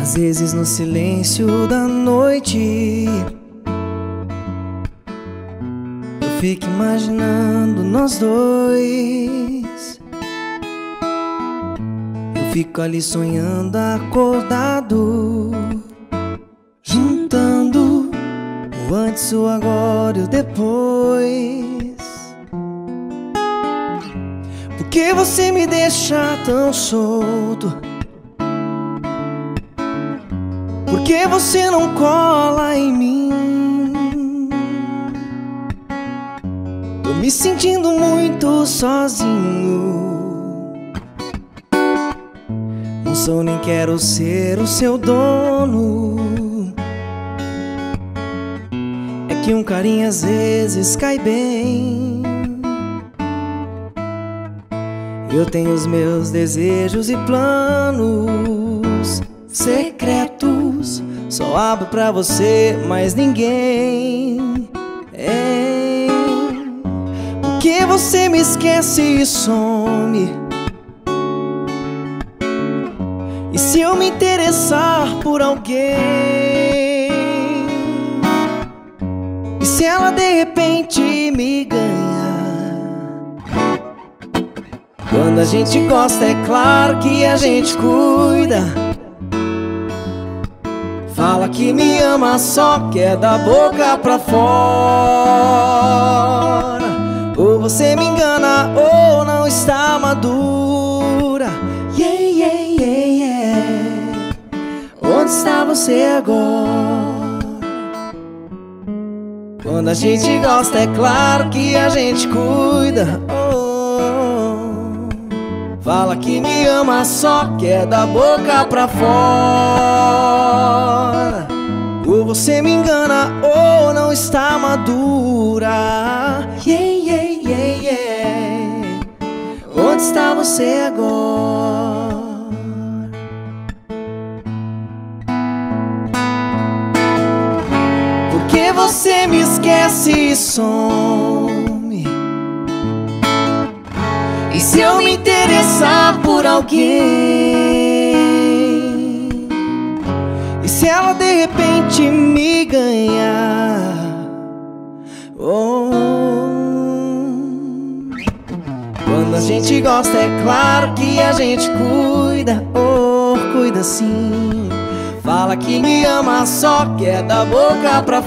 Às vezes no silêncio da noite eu fico imaginando nós dois. Eu fico ali sonhando acordado, juntando o antes, o agora e o depois. Por que você me deixa tão solto? Por que você não cola em mim? Tô me sentindo muito sozinho. Não sou nem quero ser o seu dono. É que um carinho às vezes cai bem. Eu tenho os meus desejos e planos secretos, só abro pra você, mas ninguém. Por que você me esquece e some? E se eu me interessar por alguém? E se ela de repente me ganhar? Quando a gente gosta é claro que a gente cuida. Fala que me ama, só quer da boca pra fora. Ou você me engana ou não está madura. Yeah, yeah, yeah, yeah. Onde está você agora? Quando a gente gosta é claro que a gente cuida. Fala que me ama, só quer da boca pra fora. Ou você me engana ou não está madura. Yeah, yeah, yeah, yeah. Onde está você agora? Por que você me esquece e some? E se eu me interessar por alguém? E se ela de repente me ganhar? Quando a gente gosta é claro que a gente cuida. Cuida sim. Fala que me ama, só quer da boca pra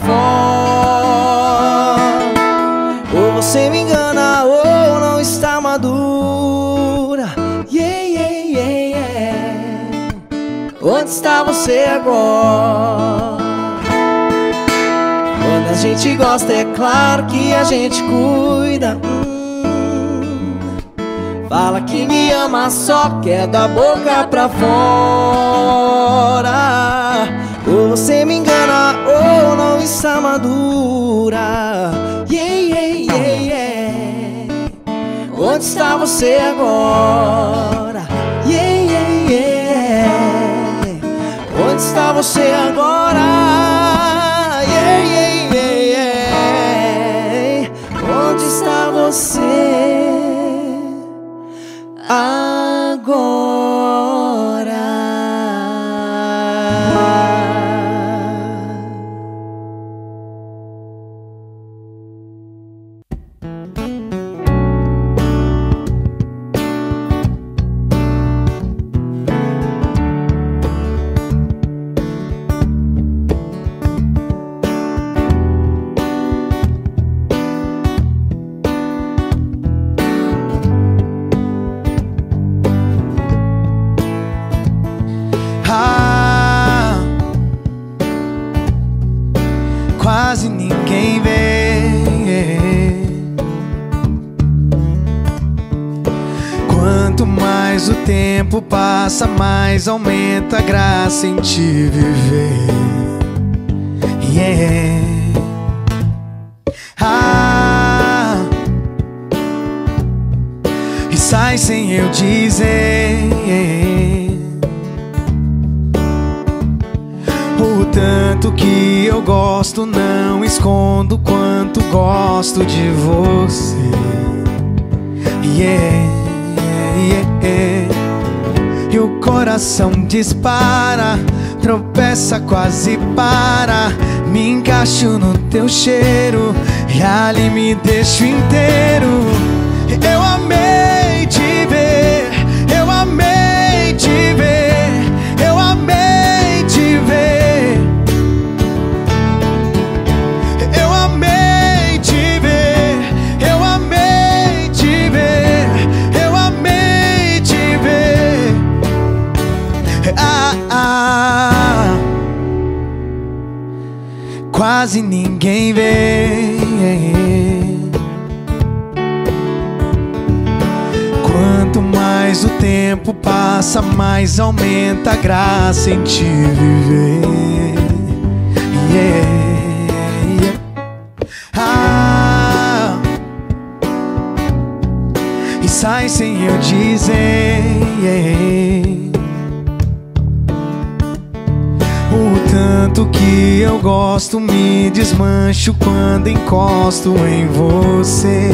fora. Ou você me engana ou não está madura. Yeah, yeah, yeah, yeah. Onde está você agora? Quando a gente gosta é claro que a gente cuida. Fala que me ama, só quer da boca pra fora. Ou você me engana ou não está madura. Yeah, yeah, yeah, yeah. Onde está você agora? Yeah, yeah, yeah. Onde está você agora? Yeah, yeah, yeah, yeah. Onde está você agora? Quase ninguém vê. Quanto mais o tempo passa, mais aumenta a graça em te viver. Yeah. E sai sem eu dizer o tanto que eu gosto, não escondo quanto gosto de você. Yeah, yeah, yeah. E o coração dispara tropeça, quase para. Me encaixo no teu cheiro e ali me deixo inteiro. Eu amei te ver, eu amei te ver, eu amei te ver. Eu amei te ver, eu amei te ver, eu amei te ver. Quase ninguém vê. Quanto mais o tempo passa, mais aumenta a graça em te viver. E sai sem eu dizer. O tanto que eu gosto, me desmancho quando encosto em você.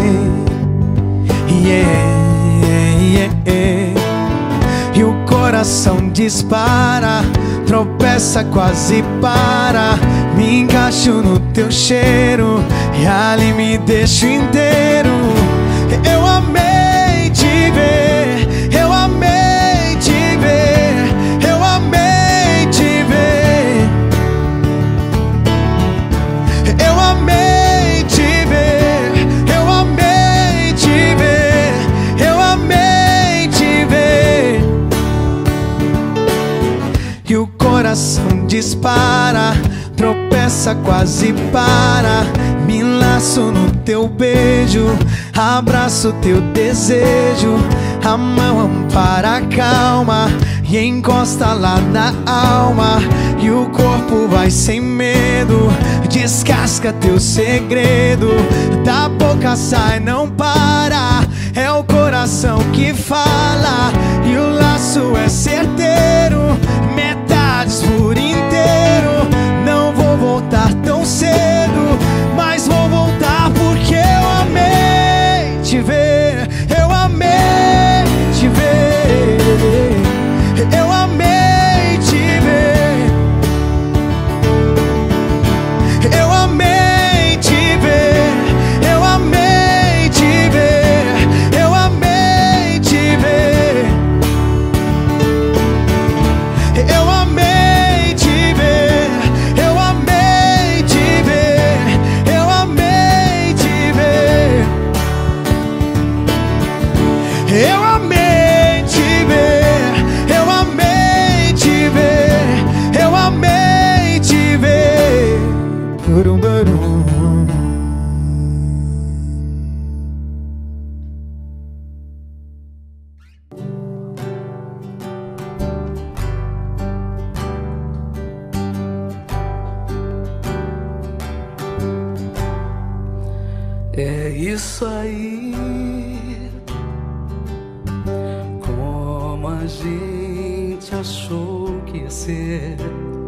E o coração dispara, tropeça, quase para. Me encaixo no teu cheiro e ali me deixo inteiro. Eu amei te ver, eu amei te ver, eu amei te ver. Eu amei te ver, eu amei te ver, eu amei te ver. E o coração dispara, tropeça, quase para. Me laço no teu beijo, abraço teu desejo. A mão ampara a calma e encosta lá na alma. E o corpo vai sem medo, descasca teu segredo. Da boca sai, não para, é o coração que fala. E o laço é certeiro, metades por inteiro. Não vou voltar tão cedo, mas vou voltar porque eu amei te ver. Eu amei te ver, eu amei te ver. Eu amei te ver, eu amei te ver, eu amei te ver. Eu amei te ver, eu amei te ver, eu amei te ver. Eu amei te ver, eu amei te ver, eu amei te ver. Burum, burum. É isso aí, como a gente achou que ia ser.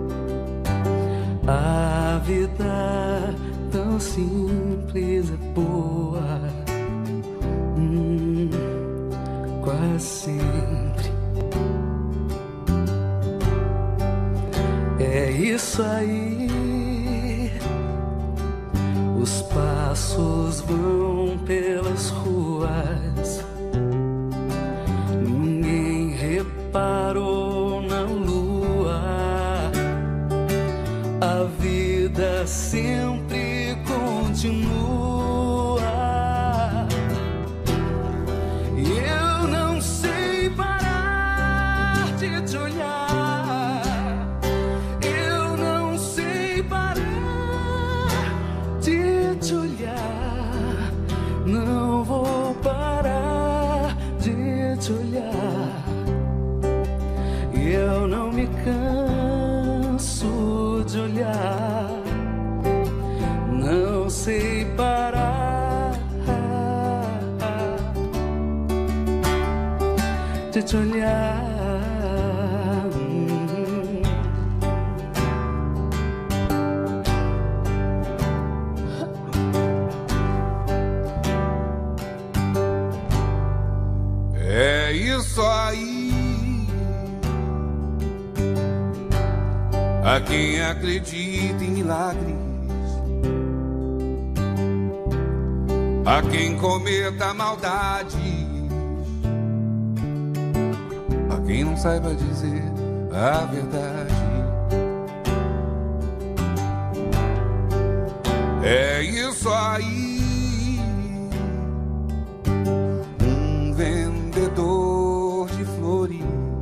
A vida tão simples é boa, quase sempre. É isso aí, os passos vão pelas ruas. Ninguém reparou na lua. A vida sempre continua. E eu não sei parar de te olhar. Eu não sei parar de te olhar. Não vou parar de te olhar. E eu não me canso de olhar. Não sei parar de te olhar. É isso aí, a quem acredita em milagres, a quem cometa maldade, a quem não saiba dizer a verdade. É isso aí, um vendedor de flores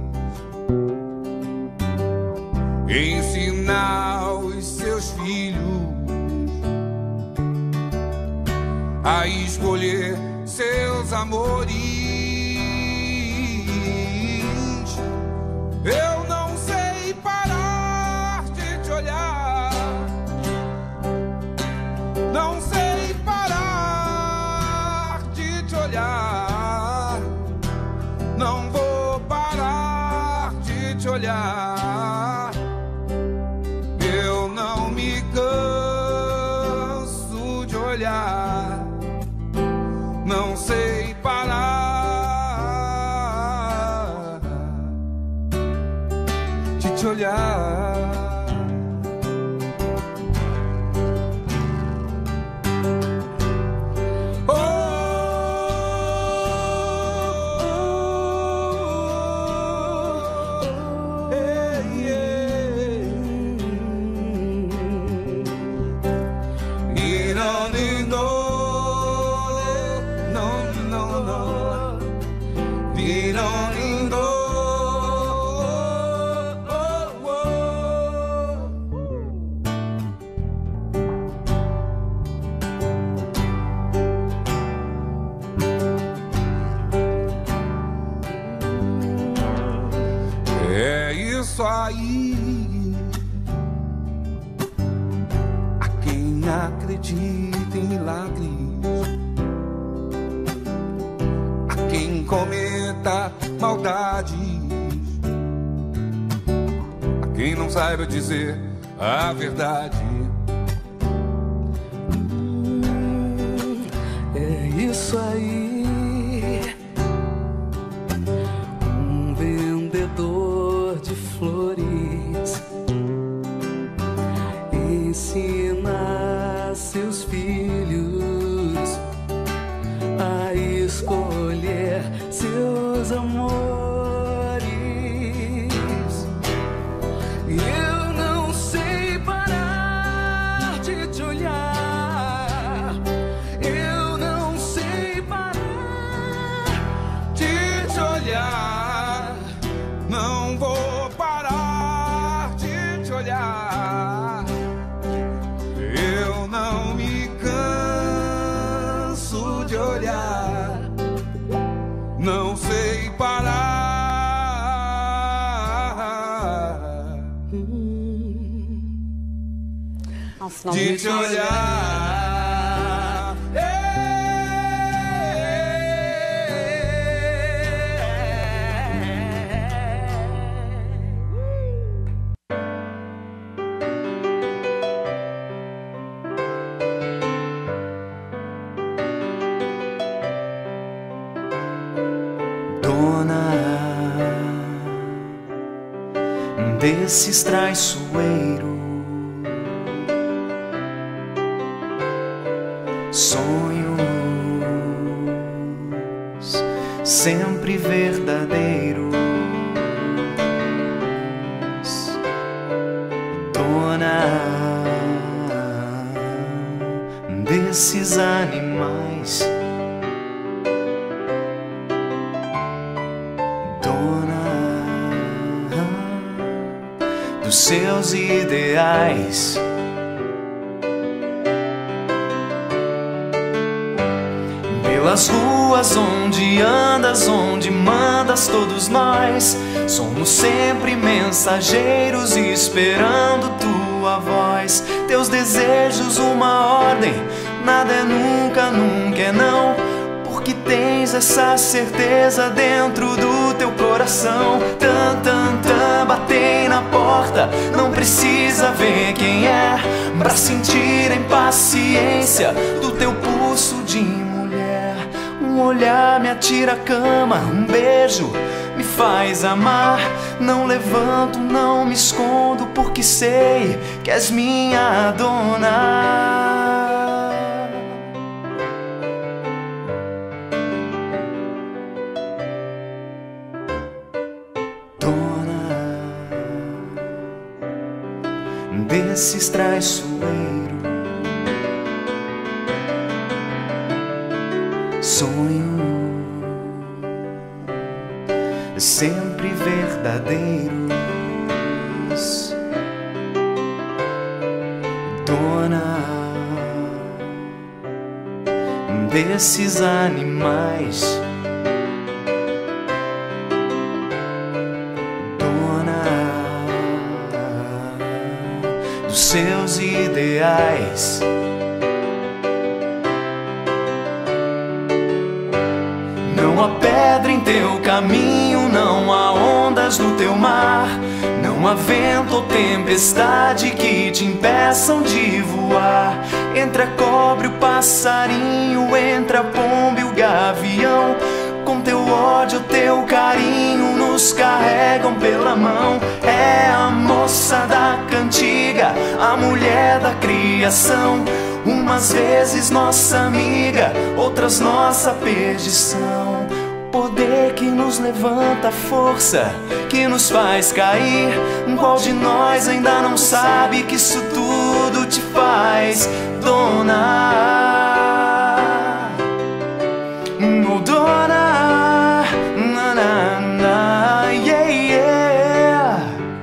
ensinar os seus filhos a escolher seus amores. Eu não sei parar de te olhar, não sei parar de te olhar, não vou parar de te olhar. Eu não me canso de olhar, não sei parar de te olhar. É isso aí, a quem acredita em milagres, a quem cometa maldades, a quem não saiba dizer a verdade. É isso aí, um vendedor de flores ensina seus filhos a escolher seus amores. Eu não sei parar de te olhar, eu não sei parar de te olhar, não vou parar de te olhar. Eu não me canso de olhar, não sei parar de te olhar. Dona desses traiçoeiros, sonhos sempre verdadeiros. Dona desses animais, dona dos seus ideais. Pelas ruas onde andas, onde mandas, todos nós somos sempre mensageiros esperando tua voz. Teus desejos uma ordem, nada é nunca, nunca é não, porque tens essa certeza dentro do teu coração. Tan, tan, tan, batei na porta, não precisa ver quem é pra sentir a impaciência do teu pulso de mulher. Um olhar me atira a cama, um beijo me faz amar. Não levanto, não me escondo, porque sei que és minha dona. Dona desses traiçoeiros, sonho sempre verdadeiros. Dona desses animais, dona dos seus ideais. Não há pedra em teu caminho, não há ondas no teu mar, não há vento ou tempestade que te impeçam de voar. Entre a cobra e o passarinho, entre a pomba e o gavião, com teu ódio, teu carinho, nos carregam pela mão. É a moça da cantiga, a mulher da criação, umas vezes nossa amiga, outras nossa perdição. Poder que nos levanta, força que nos faz cair. Qual de nós ainda não sabe que isso tudo te faz dona? Oh, dona, na, na, na, yeah, yeah.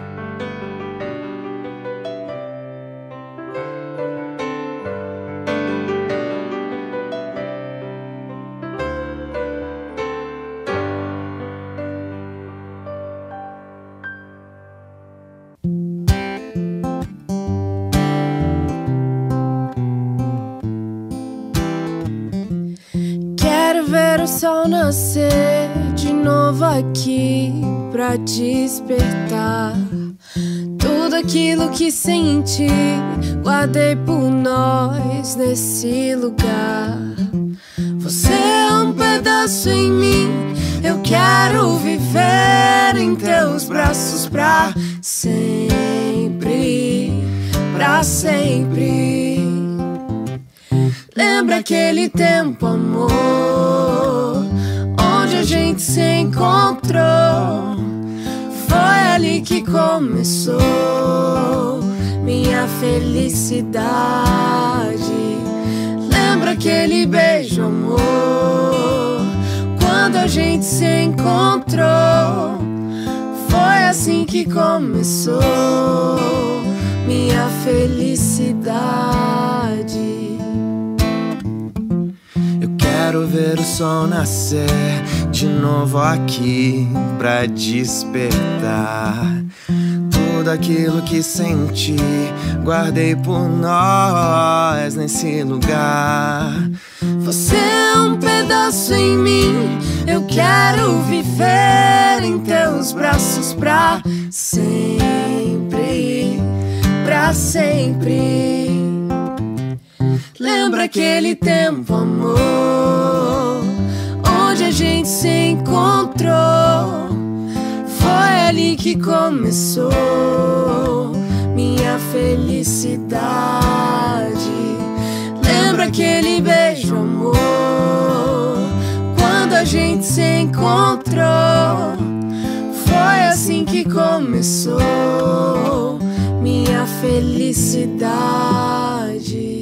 Quero ver o sol nascer de novo aqui pra despertar tudo aquilo que senti, guardei por nós nesse lugar. Você é um pedaço em mim, eu quero viver em teus braços pra sempre, pra sempre. Lembra aquele tempo, amor, onde a gente se encontrou? Foi ali que começou minha felicidade. Lembra aquele beijo, amor, quando a gente se encontrou? Foi assim que começou minha felicidade. Quero ver o sol nascer de novo aqui pra despertar tudo aquilo que senti, guardei por nós nesse lugar. Você é um pedaço em mim, eu quero viver em teus braços pra sempre, pra sempre. Lembra aquele tempo, amor, onde a gente se encontrou? Foi ali que começou minha felicidade. Lembra aquele beijo, amor, quando a gente se encontrou? Foi assim que começou minha felicidade.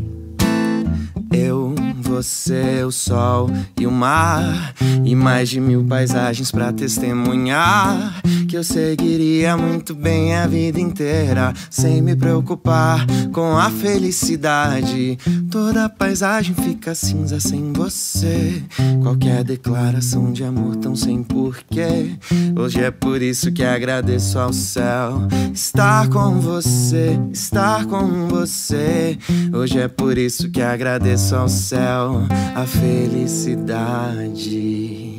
Eu, você, o sol e o mar, e mais de 1000 paisagens pra testemunhar que eu seguiria muito bem a vida inteira, sem me preocupar com a felicidade. Toda paisagem fica cinza sem você, qualquer declaração de amor tão sem porquê. Hoje é por isso que agradeço ao céu estar com você, estar com você. Hoje é por isso que agradeço ao céu a felicidade.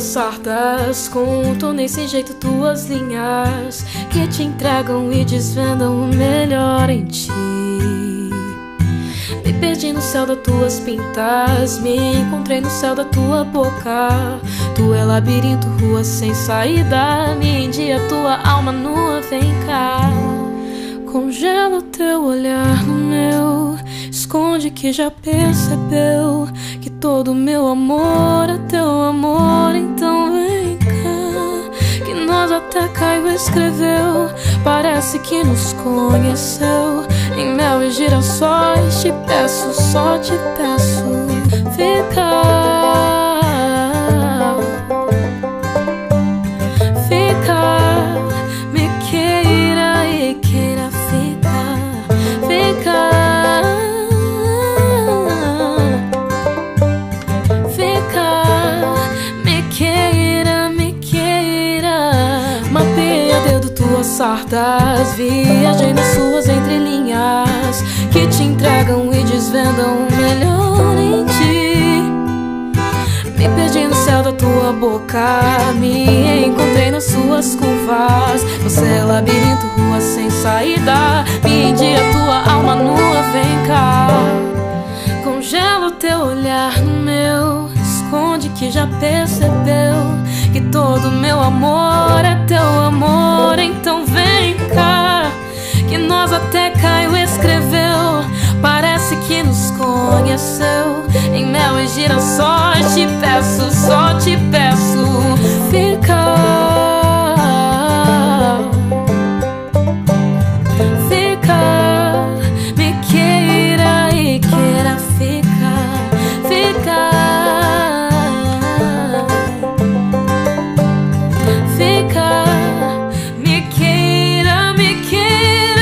sardas, contornei sem jeito tuas linhas que te entregam e desvendam o melhor em ti. Me perdi no céu das tuas pintas, me encontrei no céu da tua boca. Tu é labirinto, rua sem saída, me endia tua alma nua, vem cá. Congela o teu olhar no meu, esconde que já percebeu que todo meu amor é teu amor, então vem cá. Que nós até Caio escreveu, parece que nos conheceu. Em mel e girassóis te peço, só te peço, fica. Fica, me queira e queira ficar. Fica, fica, me queira, me queira. Mapeia dedo tuas sardas, viajei nas suas entrelinhas que te entregam e desvendam o melhor em ti. Me perdi no céu da tua boca, me encontrei nas suas curvas. Você é labirinto, rua sem saída, me endia tua alma nua, vem cá. Congela o teu olhar no meu, esconde que já percebeu que todo meu amor é teu amor, então vem cá. Que nós até Caio escreveu, parece que nos conheceu. Em mel e girassóis te peço, só te peço, fica. Fica, me queira e queira ficar. Fica, fica, me queira, me queira.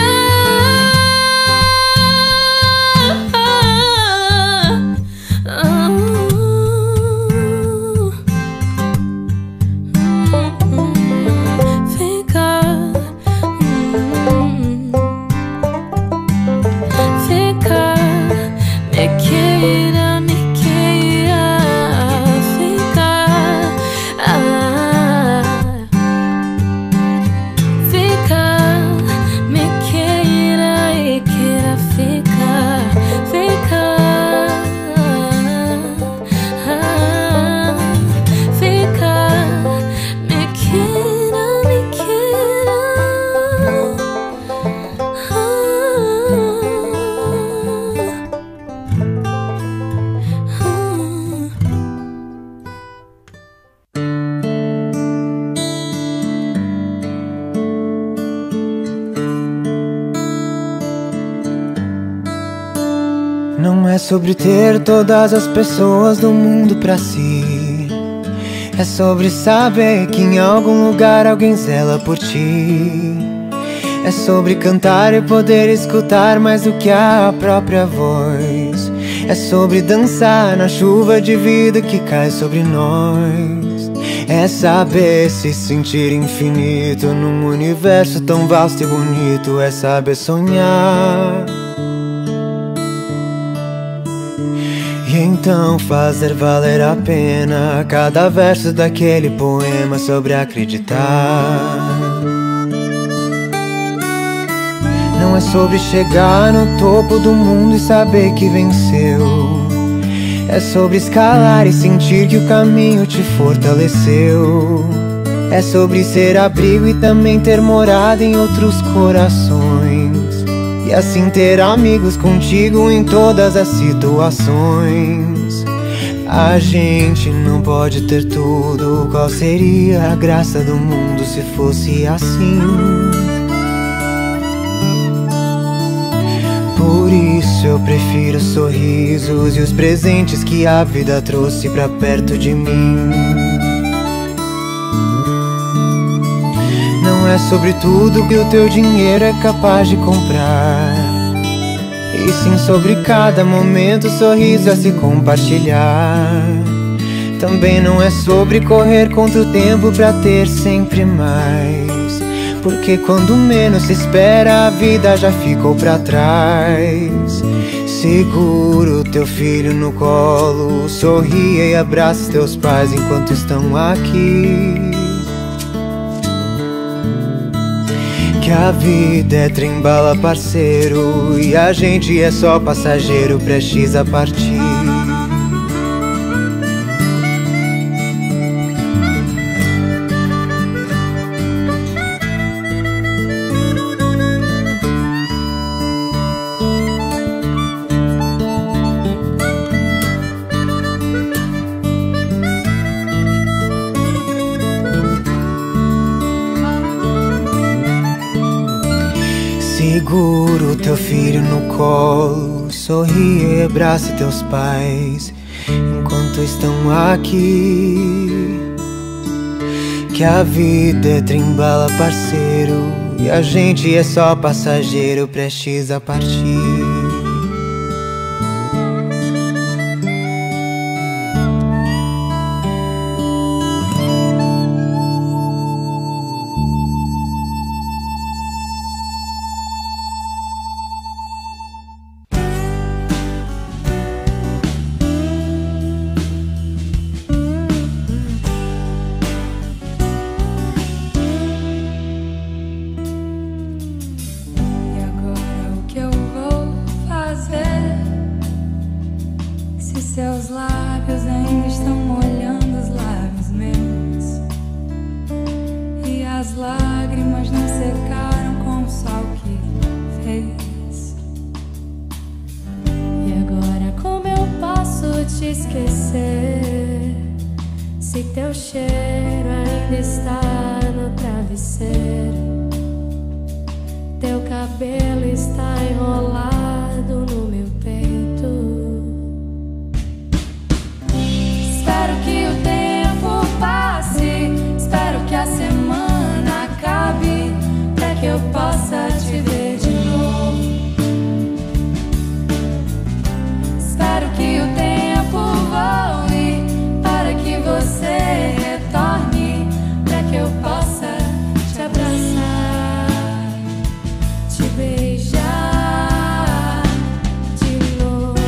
Não é sobre ter todas as pessoas do mundo pra si. É sobre saber que em algum lugar alguém zela por ti. É sobre cantar e poder escutar mais do que a própria voz. É sobre dançar na chuva de vida que cai sobre nós. É saber se sentir infinito num universo tão vasto e bonito. É saber sonhar e então fazer valer a pena cada verso daquele poema sobre acreditar. Não é sobre chegar no topo do mundo e saber que venceu. É sobre escalar e sentir que o caminho te fortaleceu. É sobre ser abrigo e também ter morada em outros corações. E assim ter amigos contigo em todas as situações. A gente não pode ter tudo. Qual seria a graça do mundo se fosse assim? Por isso eu prefiro os sorrisos e os presentes que a vida trouxe pra perto de mim. Não é sobre tudo que o teu dinheiro é capaz de comprar, e sim sobre cada momento, sorriso a se compartilhar. Também não é sobre correr contra o tempo pra ter sempre mais, porque quando menos se espera a vida já ficou pra trás. Segura o teu filho no colo, sorria e abraça teus pais enquanto estão aqui. Que a vida é trem-bala, parceiro, e a gente é só passageiro prestes a partir. Segura o teu filho no colo, sorria e abraça teus pais enquanto estão aqui. Que a vida é trem-bala, parceiro, e a gente é só passageiro prestes a partir. Seus lábios ainda estão molhando os lábios meus, e as lágrimas não secaram com o sol que fez. E agora como eu posso te esquecer, se teu cheiro ainda está no travesseiro, teu cabelo está enrolado no meu peito. Espero que o tempo passe, espero que a semana acabe, pra que eu possa te ver de novo. Espero que o tempo voe, para que você retorne, pra que eu possa te abraçar, te beijar de novo.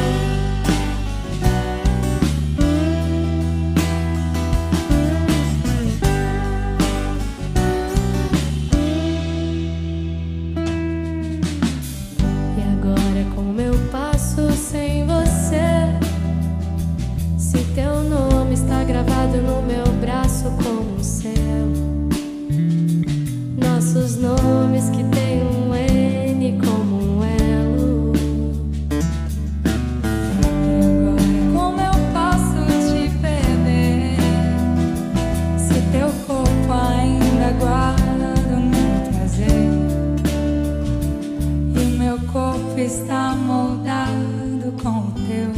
Sem você, se teu nome está gravado no meu braço como um céu, nossos nomes que tem um N como um elo. E agora como eu posso te perder, se teu corpo ainda guarda o meu prazer, e meu corpo está moldado com o teu.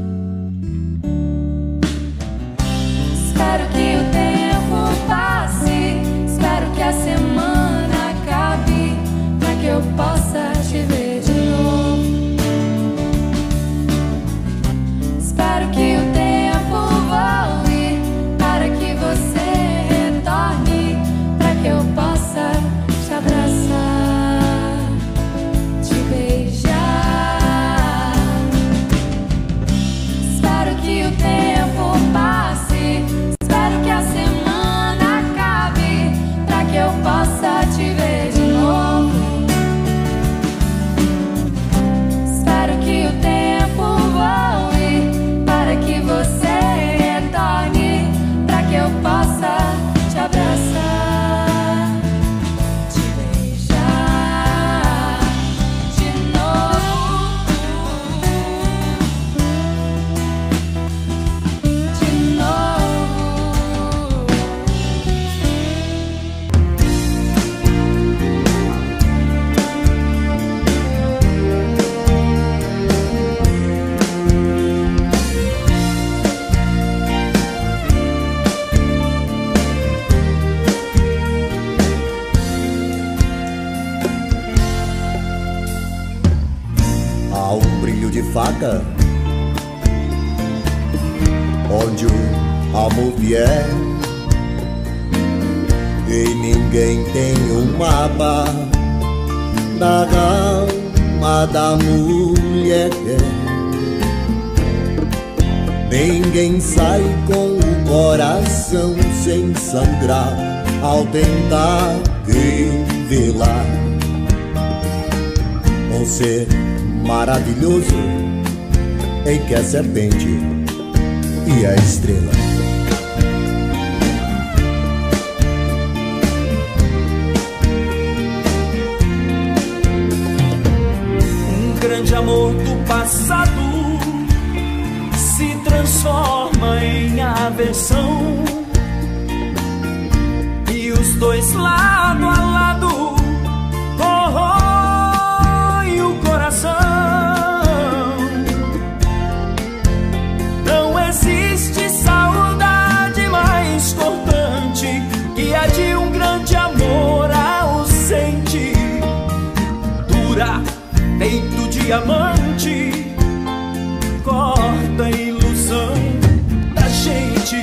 Espero que o tempo passe, espero que a semana acabe, pra que eu possa te ver de novo. Espero que o tempo voe, para que você retorne, pra que eu possa te abraçar, te beijar. Que o tempo passe, espero que a semana acabe, pra que eu possa te ver de novo. Espero que o tempo voe, para que você retorne, pra que eu possa te abraçar, te beijar de novo. Há um brilho de faca onde o amor vier, e ninguém tem um mapa da amada mulher. Ninguém sai com o coração sem sangrar ao tentar revelar um ser maravilhoso em que a serpente e a estrela. Um grande amor do passado se transforma em aversão, e os dois lado a lado corroem o coração. Não existe saudade mais cortante que a de um grande amor ausente. Dura feito diamante, corta a ilusão da gente.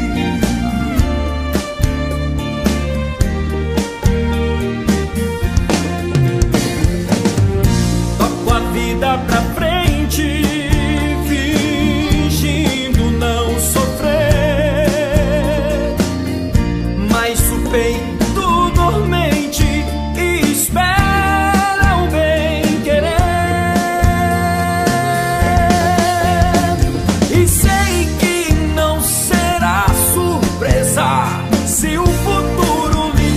Toco a vida pra frente, fingindo não sofrer, mas o peito dormente espera o bem querer. E sei que não será surpresa se o futuro lhe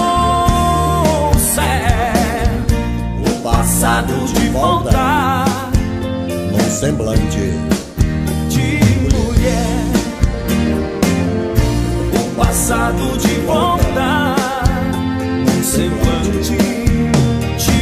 trouxer O passado de volta num semblante de mulher. O passado de volta num semblante de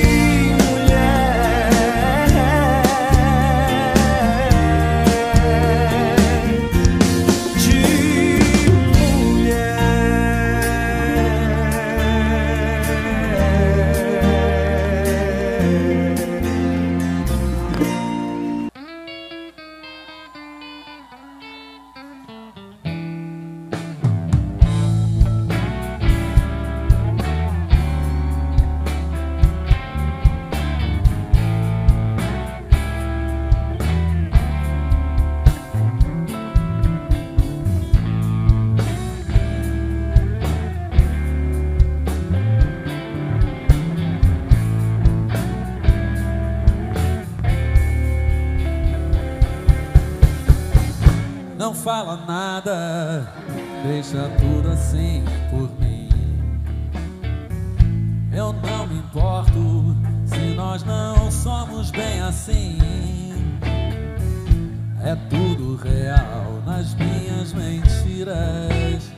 Não fala nada, deixa tudo assim por mim. Eu não me importo se nós não somos bem assim. É tudo real nas minhas mentiras,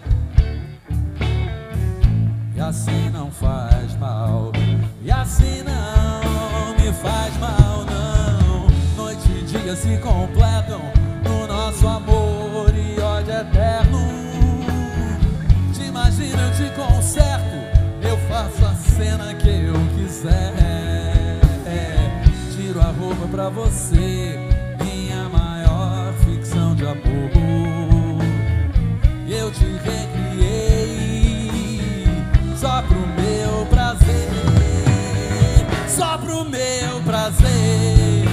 e assim não faz mal, e assim não me faz mal, não. Noite e dia se completam no nosso amor e ódio eterno. Te imagino, eu te conserto, eu faço a cena que eu quiser. Tiro a roupa pra você, minha maior ficção de amor. E eu te recriei só pro meu prazer, só pro meu prazer.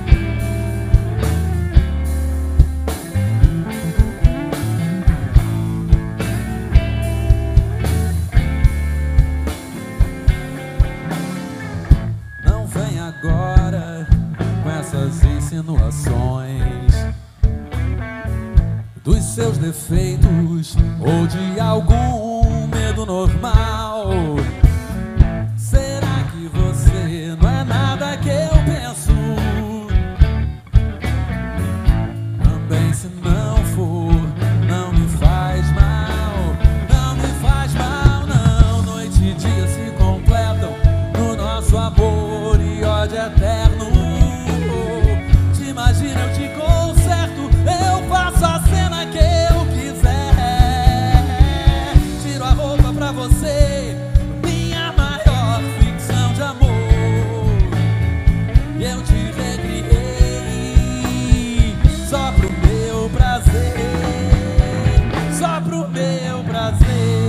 Agora com essas insinuações dos seus defeitos ou de algum medo normal. Será que você não é nada que eu penso? Também se não for, não me faz mal, não me faz mal, não. Noite e dia se completam no nosso amor e ódio eterno. Te imagina, eu te conserto, eu faço a cena que eu quiser. Tiro a roupa pra você, minha maior ficção de amor. E eu te recriei só pro meu prazer, só pro meu prazer.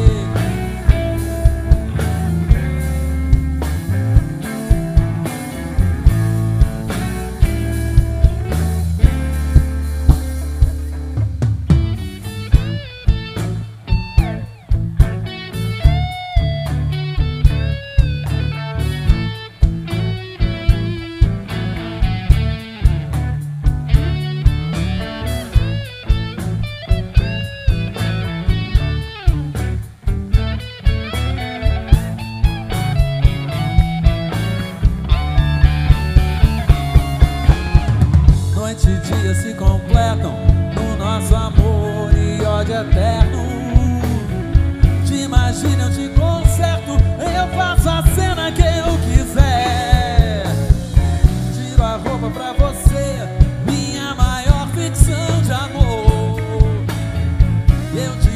e dia se completam no nosso amor e ódio eterno. Te imagina, eu te conserto, eu faço a cena que eu quiser. Tiro a roupa pra você, minha maior ficção de amor. Eu te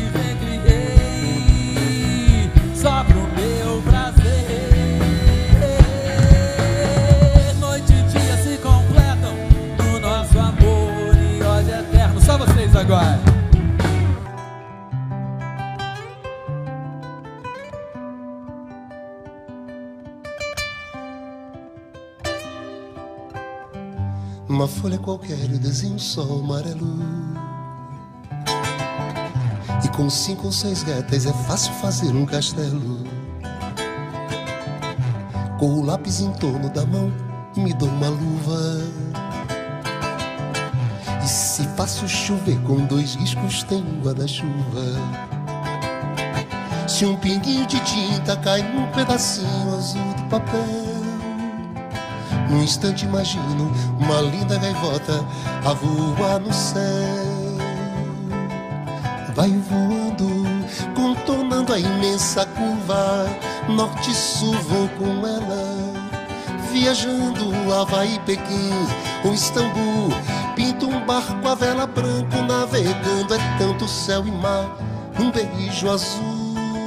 recriei só pro meu prazer. Noite e dia se completam no nosso amor e ódio eterno. Só vocês agora. Uma folha qualquer, desenho um sol amarelo. E com 5 ou 6 retas é fácil fazer um castelo. Com o lápis em torno da mão, me dou uma luva. E se faço chover com 2 riscos, tem um guarda-chuva. Se um pinguinho de tinta cai num pedacinho azul de papel, num instante imagino uma linda gaivota a voar no céu. Vai voando, contornando a imensa curva, norte e sul vou com ela, viajando Havaí, Pequim ou Istambul. Pinto um barco a vela branco, navegando é tanto céu e mar, um beijo azul.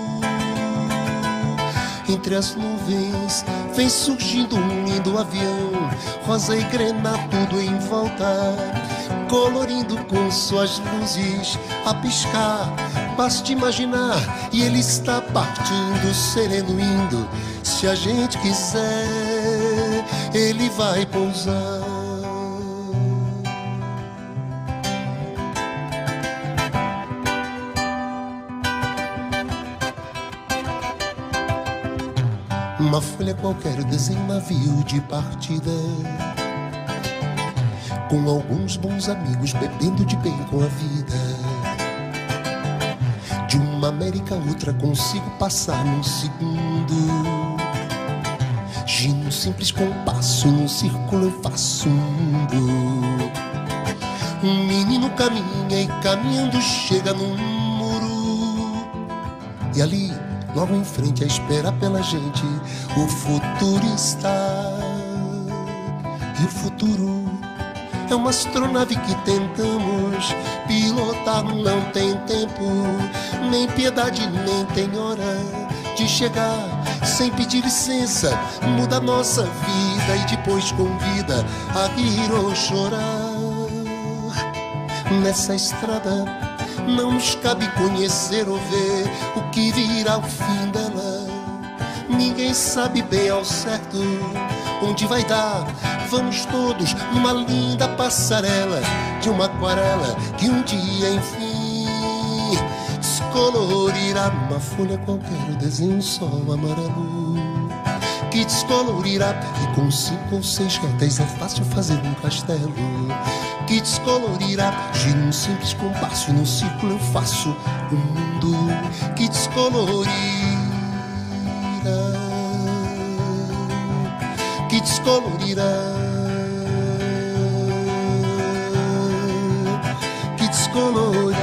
Entre as nuvens vem surgindo um lindo avião, rosa e grena tudo em volta, colorindo com suas luzes a piscar. Basta imaginar e ele está partindo, sereno indo. Se a gente quiser, ele vai pousar. Uma folha qualquer, desenho um navio de partida, com alguns bons amigos bebendo de bem com a vida. De uma América a outra consigo passar num segundo. De um simples compasso, num círculo eu faço um mundo. Um menino caminha e caminhando chega num muro. E ali, logo em frente, a espera pela gente, o futuro está. E o futuro é uma astronave que tentamos pilotar. Não tem tempo, nem piedade, nem tem hora de chegar sem pedir licença. Muda a nossa vida e depois convida a rir ou chorar. Nessa estrada não nos cabe conhecer ou ver o que virá o fim dela. Ninguém sabe bem ao certo onde vai dar. Vamos todos numa linda passarela de uma aquarela que um dia, enfim, descolorirá. Uma folha qualquer, desenho um sol amarelo que descolorirá. E com 5 ou 6 retas é fácil fazer um castelo que descolorirá. Giro um simples compasso e num círculo eu faço um mundo que descolorirá. Que descolorirá. Que descolorirá.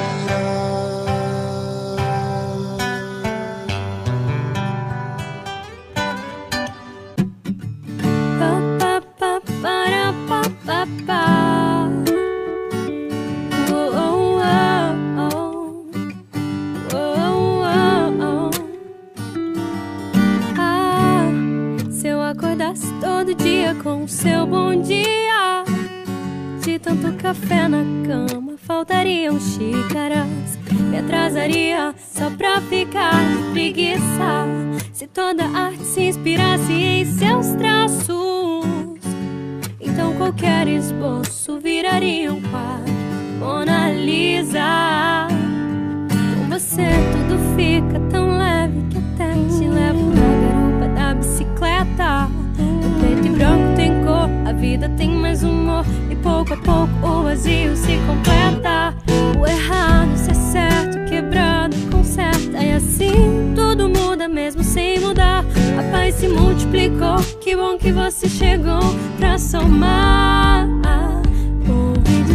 Com seu bom dia, de tanto café na cama faltariam xícaras. Me atrasaria só pra ficar de preguiça. Se toda arte se inspirasse em seus traços, então qualquer esboço viraria um quadro Mona Lisa. Com você tudo fica tão leve que até te levo na garupa da bicicleta. Preto e branco tem cor, a vida tem mais humor. E pouco a pouco o vazio se completa. O errado se acerta, o quebrado conserta. E assim tudo muda mesmo sem mudar. A paz se multiplicou, que bom que você chegou pra somar. Ouvi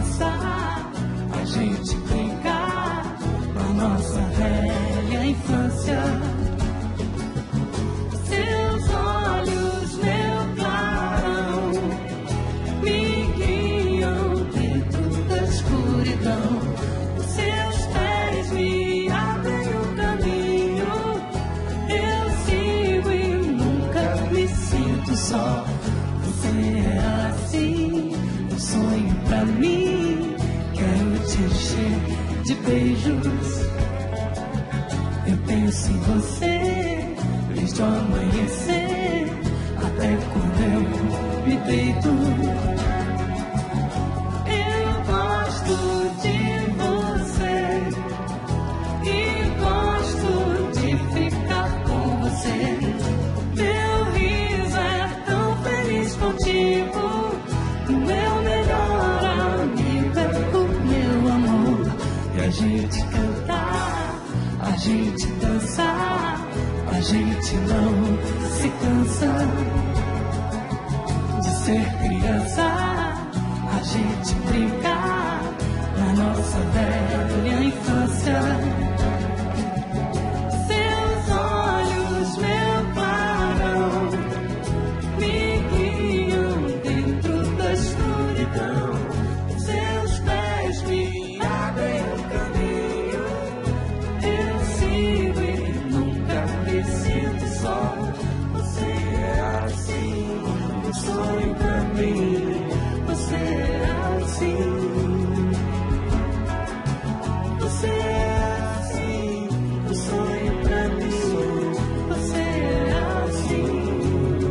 dançar, a gente brincar na nossa velha infância. Seus olhos, meu clarão, me guiam dentro da escuridão. Seus pés me abrem o caminho. Eu sigo e nunca me sinto só. Você é assim, um sonho pra mim. Quero te encher de beijos. Eu penso em você desde o amanhecer até quando eu me deito. Eu gosto de você e gosto de ficar com você. Meu riso é tão feliz contigo. Meu melhor amigo é o meu amor. E a gente cantar, a gente dançar, a gente não se cansa de ser criança. A gente brincar na nossa velha infância. Seus olhos, meu clarão, me guiam dentro da escuridão. Seus pés me abrem o caminho. Eu sigo e nunca me sinto só. Você é assim, um sonho pra mim. Você é assim. Você é assim, um sonho pra mim. Você é assim.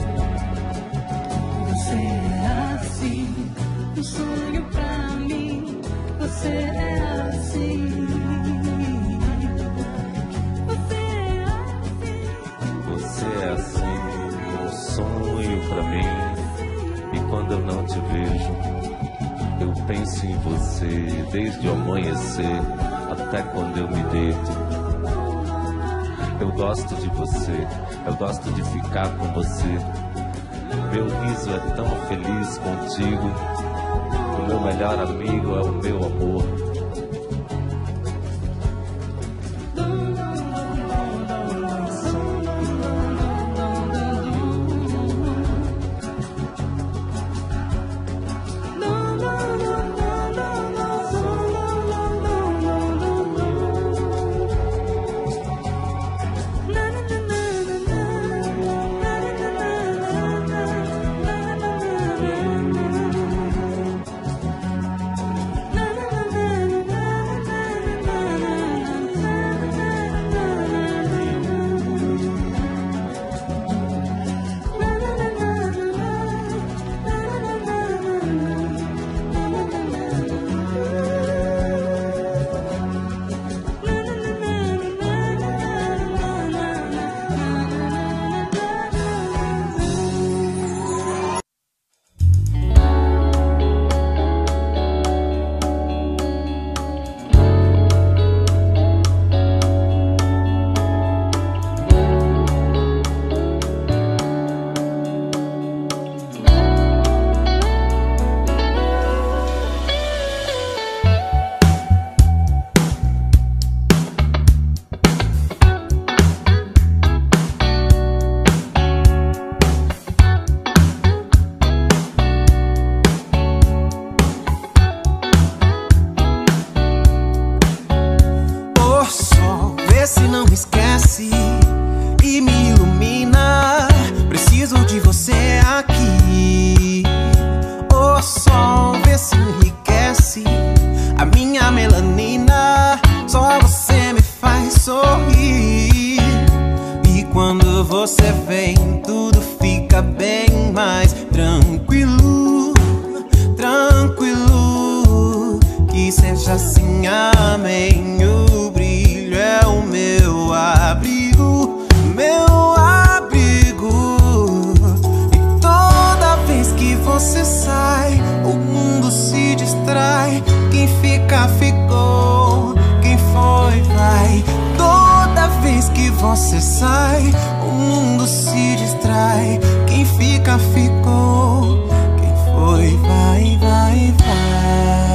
Você é assim, um sonho pra mim. Você é assim. Você é assim, um sonho pra mim. E quando eu não te vejo, eu penso em você desde o amanhecer até quando eu me deito. Eu gosto de você, eu gosto de ficar com você. Meu riso é tão feliz contigo. O meu melhor amigo é o meu amor. você vem, tudo fica bem mais tranquilo, tranquilo. Que seja assim, amém. O brilho é o meu abrigo, meu abrigo. E toda vez que você sai, o mundo se distrai. Quem fica, ficou. Quem foi, vai. Toda vez que você sai, o mundo se distrai. Quem fica, ficou. Quem foi, vai, vai, vai.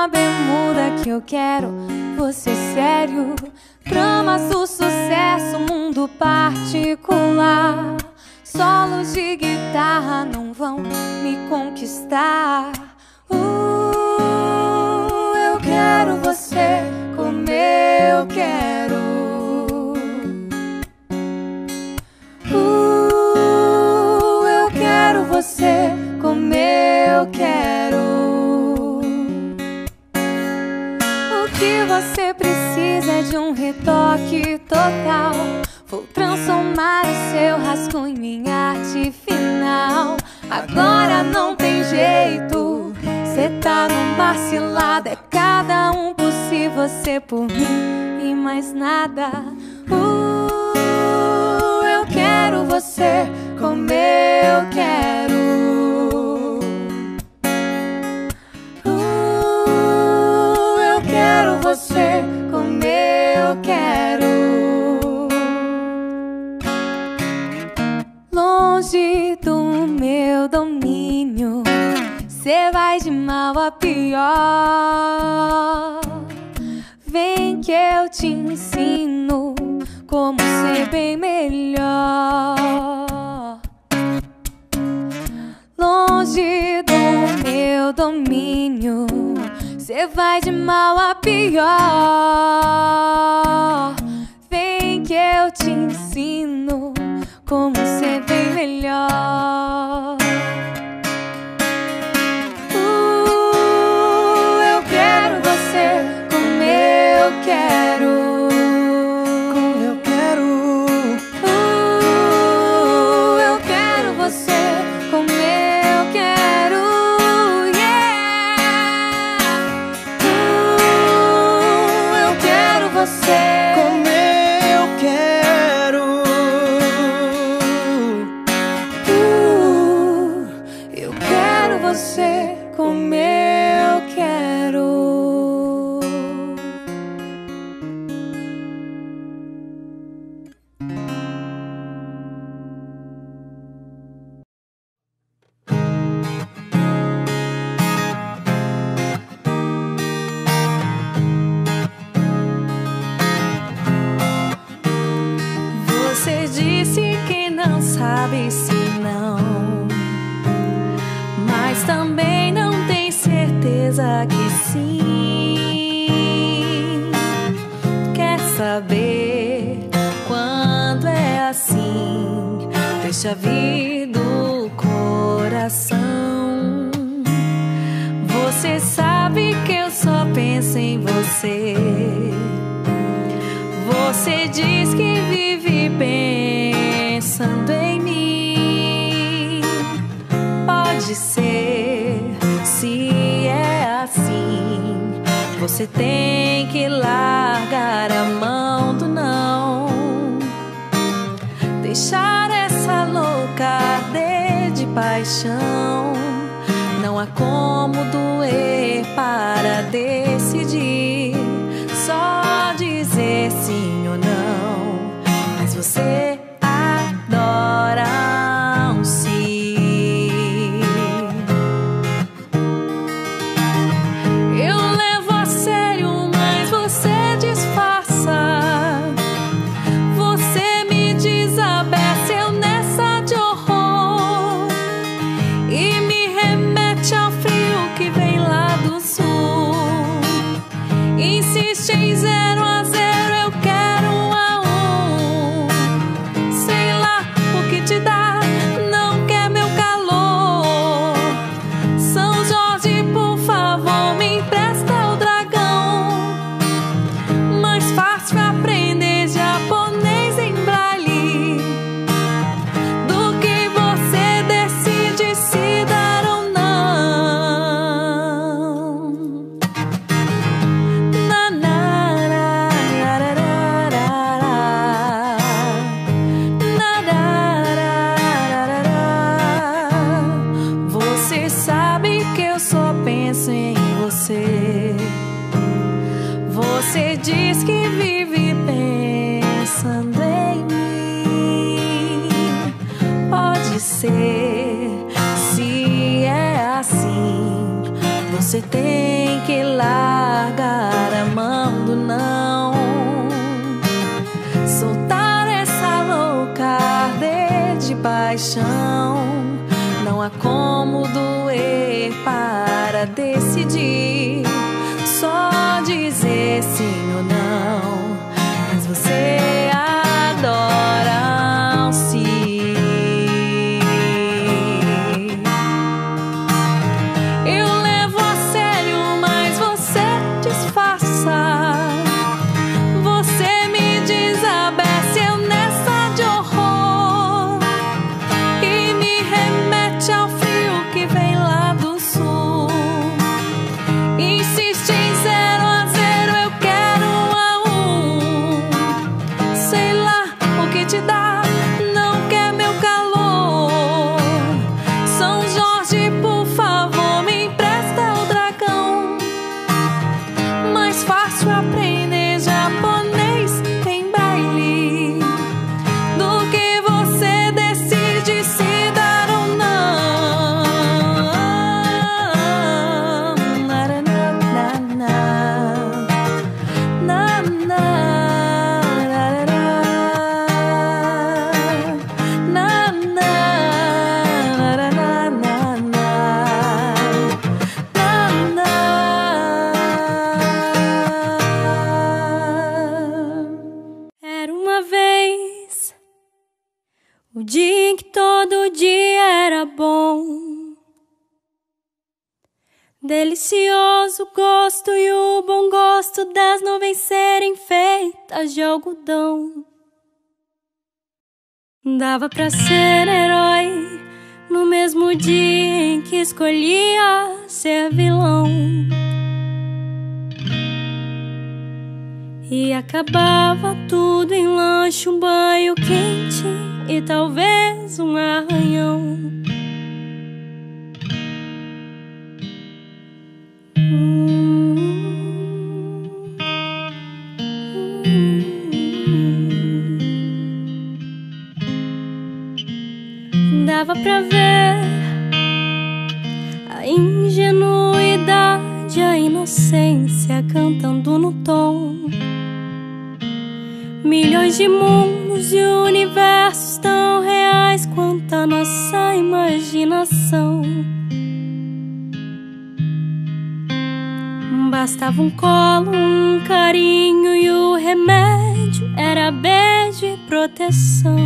uma bermuda que eu quero você sério. Tramas do sucesso, mundo particular. Solos de guitarra não vão me conquistar. Eu quero você como eu quero. Eu quero você como eu quero. O que você precisa é de um retoque total. Vou transformar o seu rascunho em minha arte final. Agora não tem jeito, cê tá numa cilada. É cada um por si, você por mim e mais nada. Eu quero você como eu quero. Eu quero você como eu quero. Longe do meu domínio, cê vai de mal a pior. Vem que eu te ensino como ser bem melhor. Longe do meu domínio, cê vai de mal a pior. Vem que eu te ensino como ser bem melhor. Eu quero você como eu quero. Como eu quero. Eu quero você como eu quero. Yeah. Eu quero você como eu quero. Eu quero você como eu quero. Você disse que não sabe se não, mas também não tem certeza que sim. Quer saber quando é assim? Deixa vir do coração. Você sabe que eu só penso em você. Você diz que vive pensando em mim. Pode ser, se é assim, você tem que largar a mão do não. Deixar essa louca arder de paixão. Não há como doer para decidir. Só dizer sim ou não. Mas você adora um sim. Eu levo a sério, mas você disfarça. Você me desabece, eu nessa de horror. E me remete ao frio que vem lá do sul. Insiste em 0 a 0, eu quero 1 a 1. Sei lá o que te dá, não quer meu calor. São Jorge, por favor, me empresta o dragão. Mais fácil aprender japonês em braille do que você decide se dar ou não. Você sabe que eu só penso em você. Você diz que vive pensando em mim. Pode ser, se é assim, você tem que largar a mão do não, soltar essa louca arder de paixão. Não há como doer para decidir, só dizer sim ou não. Mas você adora um sim. Eu levo a sério, mas você disfarça. Você me desabece, eu nessa de horror, e me remete ao frio que vem lá do sul. Insiste em 0 a 0, eu quero 1 a 1. Sei lá o que te dá, não quer meu calor. São Jorge, por favor, me empresta o dragão. Mais fácil aprender japonês em baile do que você decide se dar ou não. Na, na, na, na. Na, na, na, na. Na, na, na, na, na, na. Era uma vez o dia em que todo dia era bom, delicioso gosto e o bom gosto das nuvens serem feitas de algodão. Dava pra ser herói no mesmo dia em que escolhia ser vilão. E acabava tudo em lanche, um banho quente e talvez um arranhão. Dava pra ver a ingenuidade, a inocência cantando no tom. Milhões de mundos e universos tão reais quanto a nossa imaginação. Bastava um colo, um carinho e o remédio era beijo e proteção.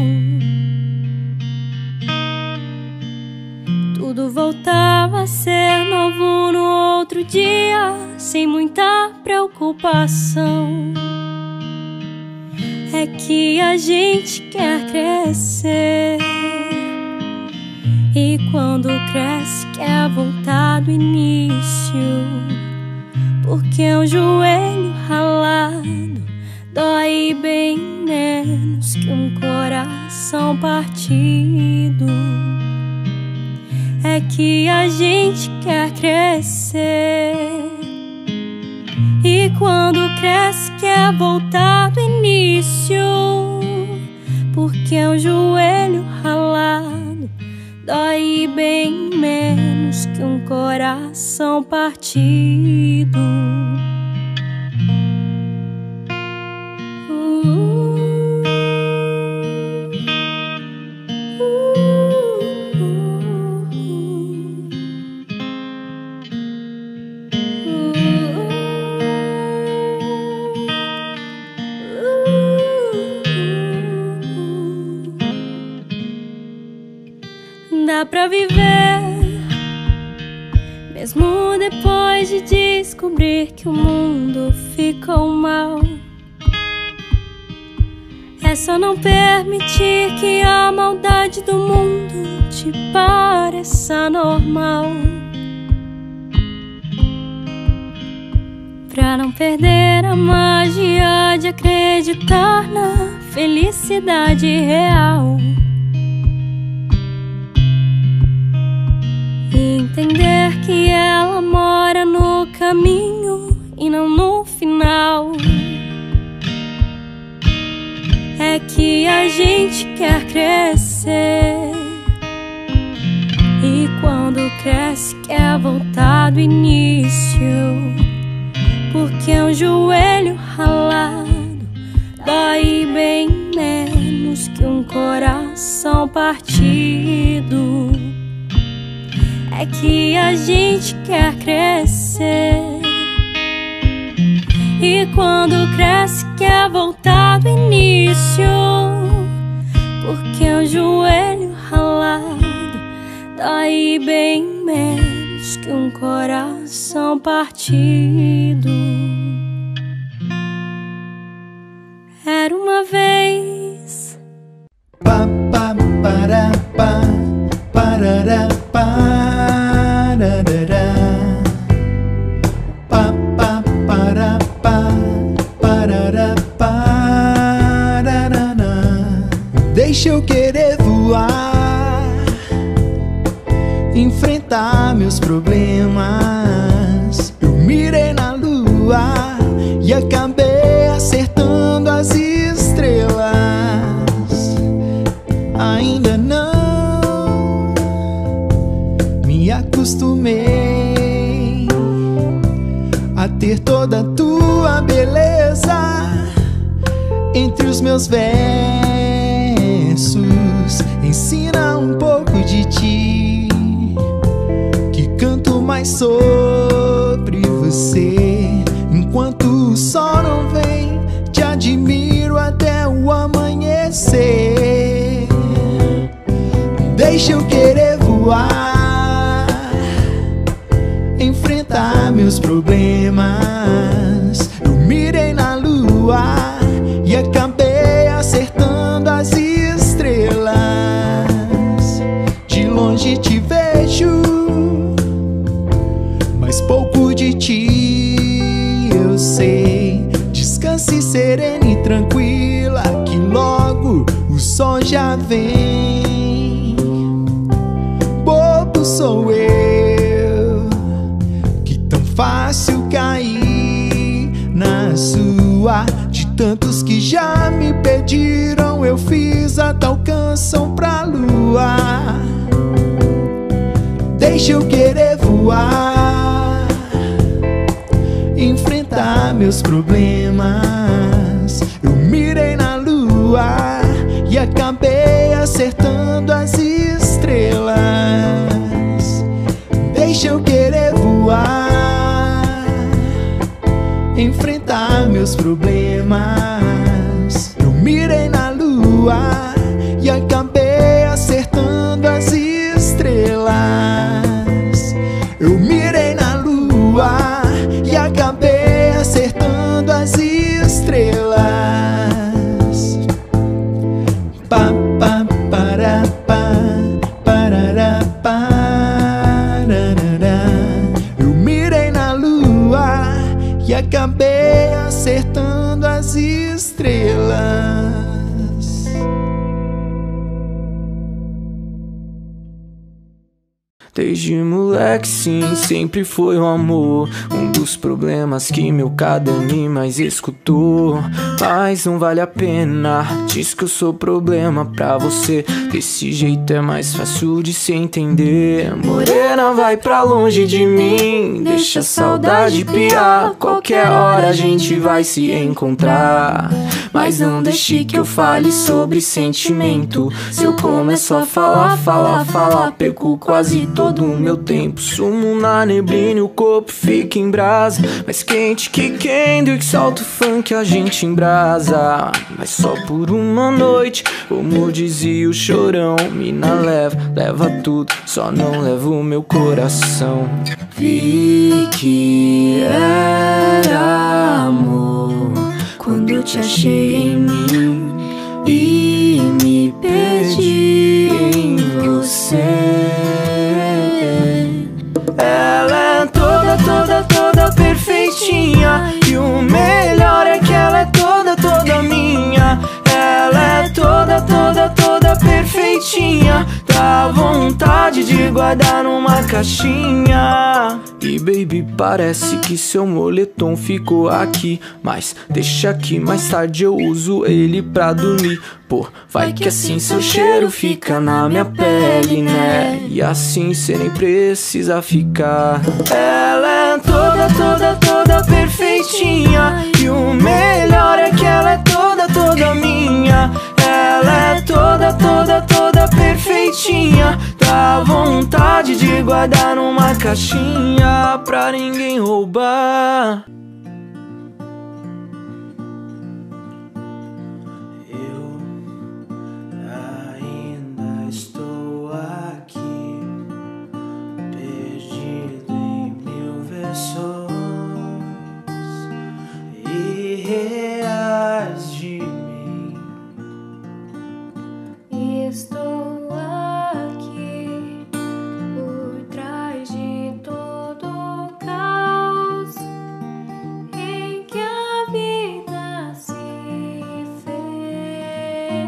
Tudo voltava a ser novo no outro dia, sem muita preocupação. É que a gente quer crescer, e quando cresce quer voltar do início, porque um joelho ralado dói bem menos que um coração partido. É que a gente quer crescer, e quando cresce quer voltar do início, porque um joelho ralado dói bem menos que um coração partido. Dá pra viver, mesmo depois de descobrir que o mundo ficou mal. É só não permitir que a maldade do mundo te pareça normal, pra não perder a magia de acreditar na felicidade real. Entender que ela mora no caminho e não no final. É que a gente quer crescer, e quando cresce quer voltar do início, porque um joelho ralado dói bem menos que um coração partido. É que a gente quer crescer, e quando cresce quer voltar do início, porque um joelho ralado dói bem menos que um coração partido. Era uma vez. Pa pa para pa parará parará. Pa pa para pa parará parará. Deixa eu querer voar, enfrentar meus problemas. Eu mirei na lua e acabei acertando as estrelas. Ainda não me acostumei a ter toda a tua beleza entre os meus versos. Ensina um pouco de ti, que canto mais sobre você. Enquanto o sol não vem, te admiro até o amanhecer. Deixa eu querer voar, enfrentar meus problemas. Eu mirei na lua e acabei acertando as estrelas. De longe te vejo, mas pouco de ti eu sei. Descanse serena e tranquila, que logo o sol já vem. Bobo sou eu, que tão fácil cair na sua. De tantos que já me pediram, eu fiz a tal canção pra lua. Deixa eu querer voar, enfrentar meus problemas. Eu mirei na lua e acabei acertando as estrelas. Deixa eu querer voar, enfrentar meus problemas. Eu mirei na lua e acabei acertando as estrelas. Eu mirei na lua e acabei acertando as estrelas. Pa pa para pa parará parará. Eu mirei na lua e acabei acertando as estrelas. Desde moleque, sim, sempre foi o amor um dos problemas que meu caderninho mais escutou. Mas não vale a pena, diz que eu sou problema pra você. Desse jeito é mais fácil de se entender. Morena, vai pra longe de mim, deixa a saudade piar. Qualquer hora a gente vai se encontrar. Mas não deixe que eu fale sobre sentimento. Se eu começo a falar, perco quase todo o meu tempo. Sumo na neblina e o corpo fica em brasa, mais quente que Kendrick, solta o funk, a gente embrasa. Mas só por uma noite, como dizia o Chorão. Mina leva tudo, só não leva o meu coração. Vi que era amor quando te achei em mim e me perdi em você. Ela é toda perfeitinha, e o melhor é que ela é toda minha. Ela é toda perfeitinha, dá vontade vontade de guardar numa caixinha. E baby, parece que seu moletom ficou aqui, mas deixa que mais tarde eu uso ele pra dormir. Pô, vai que assim seu cheiro fica na minha pele, né? E assim cê nem precisa ficar. Ela é toda, toda, toda perfeitinha, e o melhor é que ela é toda, toda minha. Ela é toda, toda, toda perfeitinha, dá vontade de guardar numa caixinha pra ninguém roubar. Eu ainda estou aqui, perdido em mil versões irreais de mim. E estou aqui por trás de todo o caos em que a vida se fez.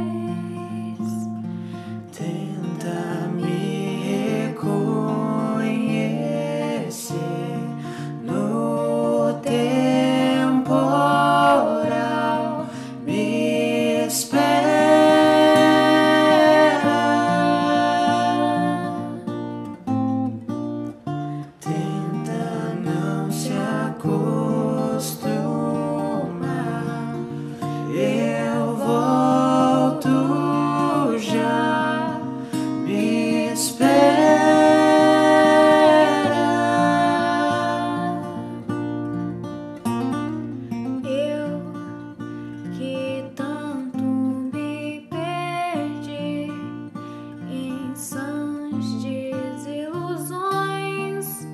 Tenta me reconhecer no temporal, me espera. Tenta não se acostumar, eu volto já, me espera. Eu que tanto me perdi em sãs desilusões,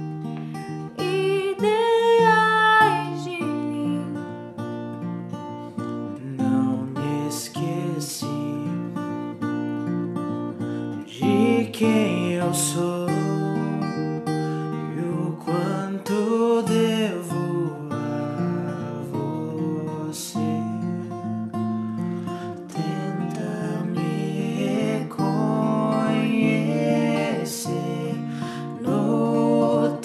ideais de mim. Não me esqueci de quem eu sou e o quanto devo a você. Tenta me reconhecer no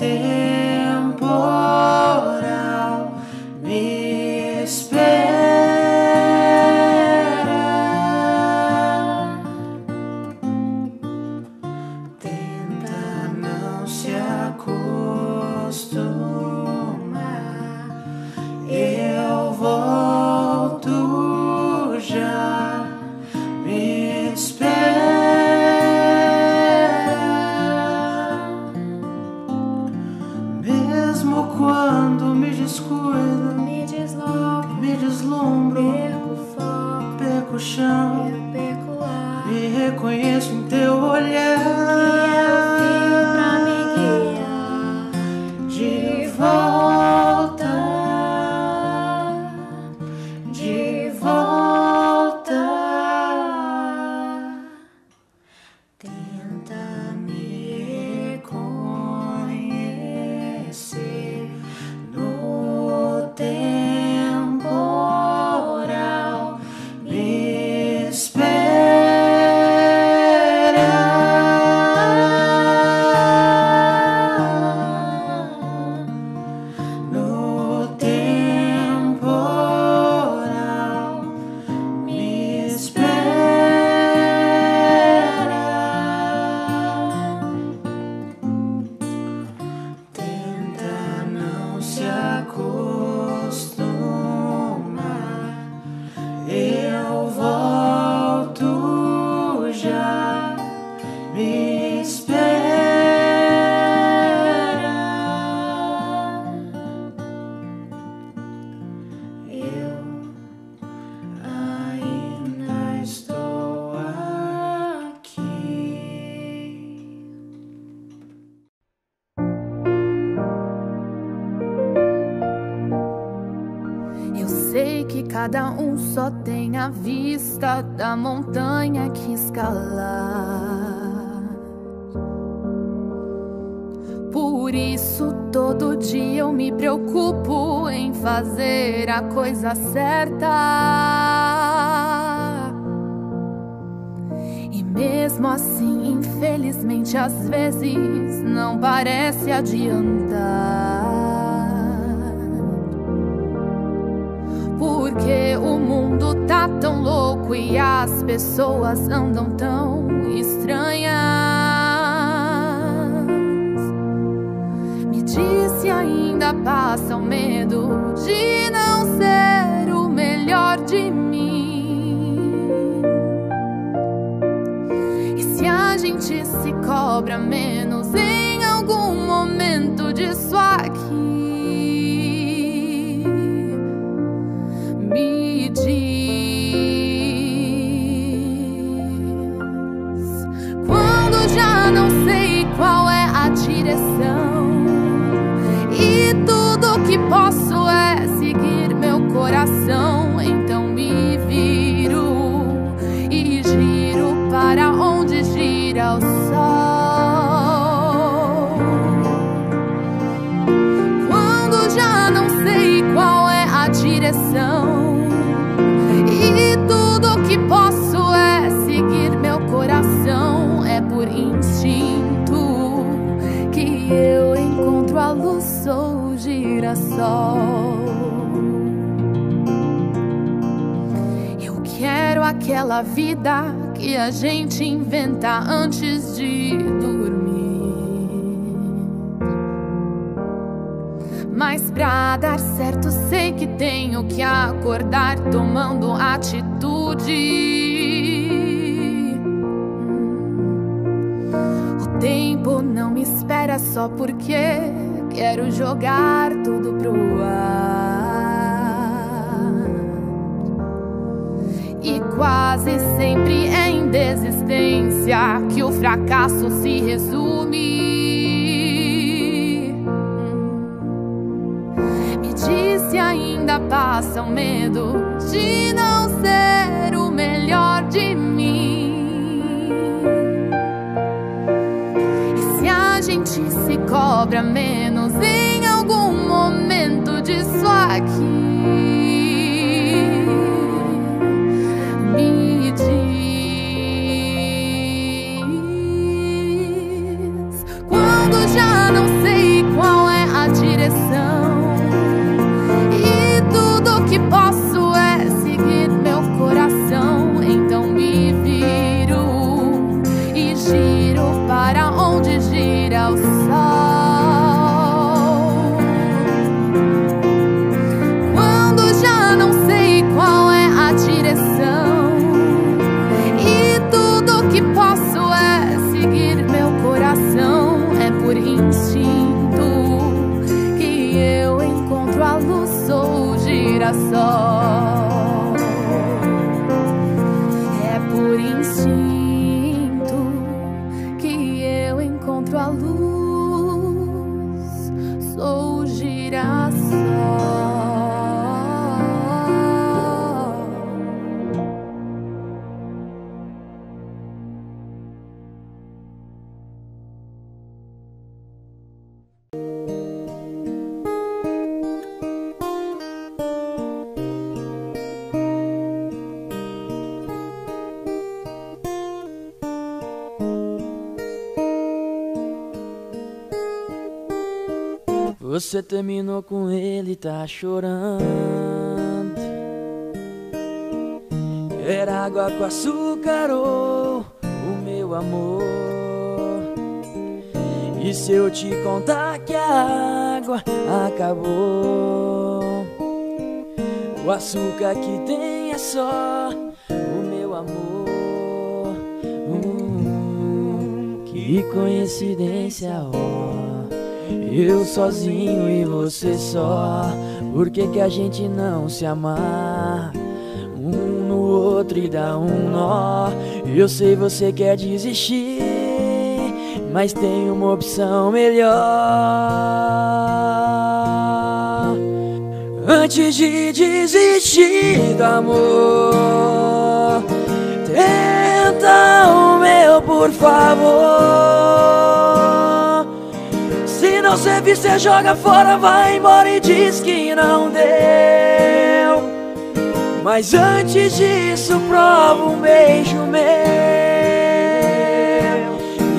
temporal, me espera. Tenta não se acostumar, eu volto já, me espera. Mesmo quando me descuido, Me desloco, me deslumbro, perco o foco, perco o chão, eu perco o ar. me reconheço em teu olhar. Pra me guiar De volta, de volta. Tenta me reconhecer no temporal, me espera. No temporal, me espera. Tenta não se acostumar, eu volto já, me espera. Eu ainda estou aqui. Eu sei que cada um só tem a vista da montanha que escalar. Por isso todo dia eu me preocupo em fazer a coisa certa. E Mesmo assim, infelizmente, às vezes não parece adiantar, porque o mundo tá tão louco e as pessoas andam tão estranhas. Me diz se ainda passa o medo de não ser o melhor de mim, e se a gente se cobra menos em algum momento disso aqui. Me diz, quando já não sei qual é a direção e tudo que posso é seguir meu coração, então me viro e giro para onde gira o sol. Quando já não sei qual é a direção e tudo que posso é seguir meu coração, é por instinto que eu encontro a luz, sou girassol. Eu quero aquela vida que a gente inventa antes de dormir, mas pra dar certo sei que tenho que acordar tomando atitude. O tempo não me espera só porque quero jogar tudo pro ar, e quase sempre é em desistência que o fracasso se resume. Me diz se ainda passa o medo de não ser o melhor de mim, e se a gente se cobra menos em algum momento disso aqui. Me diz, quando já não sei qual é a direção e tudo que posso é seguir meu coração, então me viro e giro para onde gira o sol. Quando já não sei qual é a direção e tudo que posso é seguir meu coração, é por instinto que eu encontro a luz, sou girassol. É por instinto que eu encontro a luz, sou girassol. Você terminou com ele, tá chorando. Era água com açúcar, oh, o meu amor. E se eu te contar que a água acabou, o açúcar que tem é só o meu amor. Que coincidência, ó. Eu sozinho e você só. Por que que a gente não se amar um no outro e dá um nó? Eu sei você quer desistir, mas tem uma opção melhor. Antes de desistir do amor, tenta o meu, por favor. Se não servir, cê joga fora, vai embora e diz que não deu. Mas antes disso, prova um beijo meu.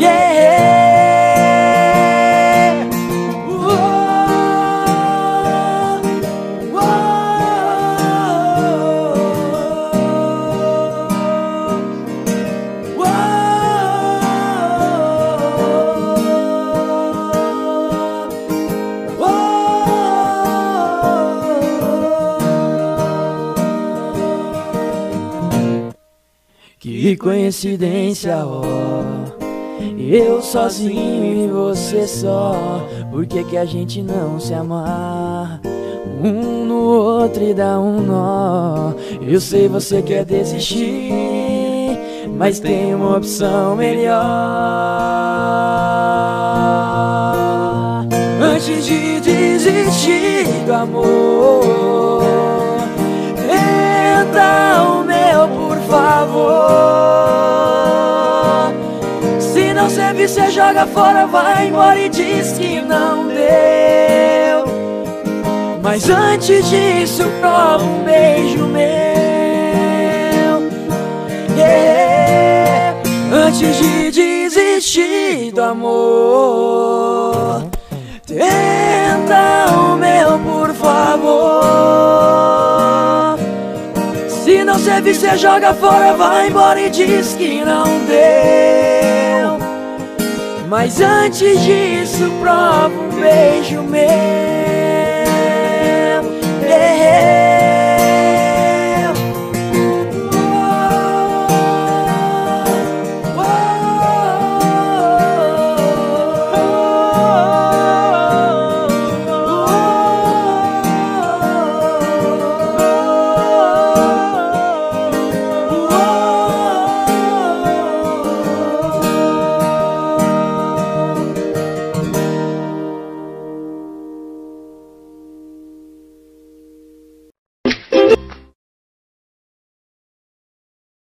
Que coincidência, ó, eu sozinho e você só. Por que que a gente não se amarra um no outro e dá um nó? Eu sei você quer desistir, mas tem uma opção melhor. Antes de desistir do amor, tenta o meu, por favor. Se não serve, cê joga fora, vai embora e diz que não deu. Mas antes disso, prova um beijo meu. Yeah. Antes de desistir do amor, tenta o meu, por favor. Se não serve, cê joga fora, vai embora e diz que não deu. Mas antes disso, prova um beijo meu.